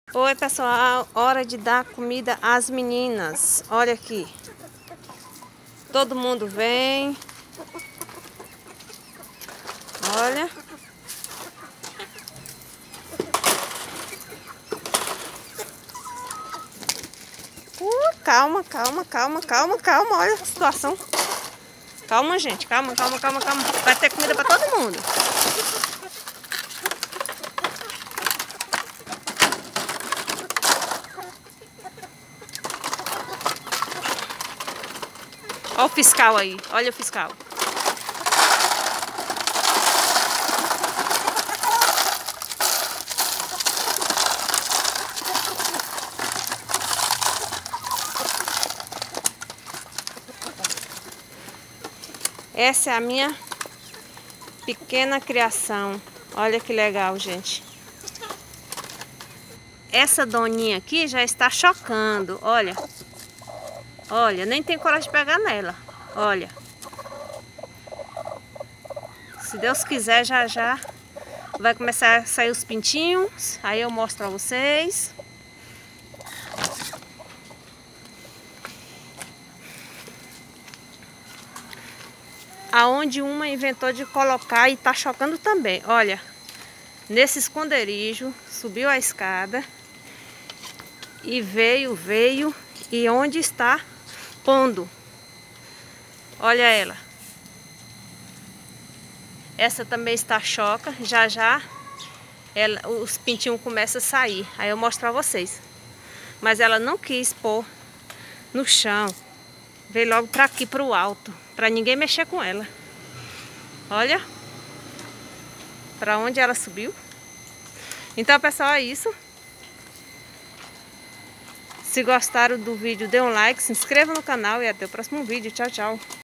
Oi pessoal, hora de dar comida às meninas. Olha aqui. Todo mundo vem. Olha. Calma. Olha a situação. Calma, gente. Calma. Vai ter comida para todo mundo. Olha o fiscal aí. Olha o fiscal. Essa é a minha pequena criação. Olha que legal, gente. Essa doninha aqui já está chocando. Olha. Olha, nem tem coragem de pegar nela. Olha. Se Deus quiser, já vai começar a sair os pintinhos. Aí eu mostro pra vocês. Aonde uma inventou de colocar e tá chocando também. Olha, nesse esconderijo, subiu a escada e veio e onde está pondo. Olha ela. Essa também está choca. Já os pintinhos começam a sair. Aí eu mostro pra vocês. Mas ela não quis pôr no chão. Veio logo pra aqui, pro alto. Pra ninguém mexer com ela. Olha. Pra onde ela subiu. Então, pessoal, é isso. Se gostaram do vídeo, dê um like, se inscreva no canal e até o próximo vídeo. Tchau, tchau.